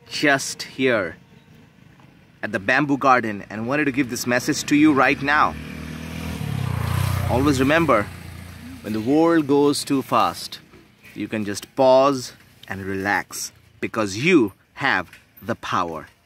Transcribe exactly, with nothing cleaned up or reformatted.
just here at the bamboo garden and wanted to give this message to you right now. Always remember, when the world goes too fast, you can just pause and relax because you have the power.